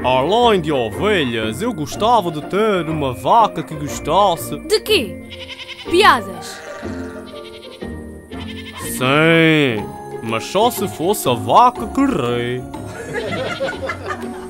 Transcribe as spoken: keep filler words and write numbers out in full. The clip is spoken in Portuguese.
Além de ovelhas, eu gostava de ter uma vaca que gostasse. De quê? Piadas? Sim, mas só se fosse a vaca que ri.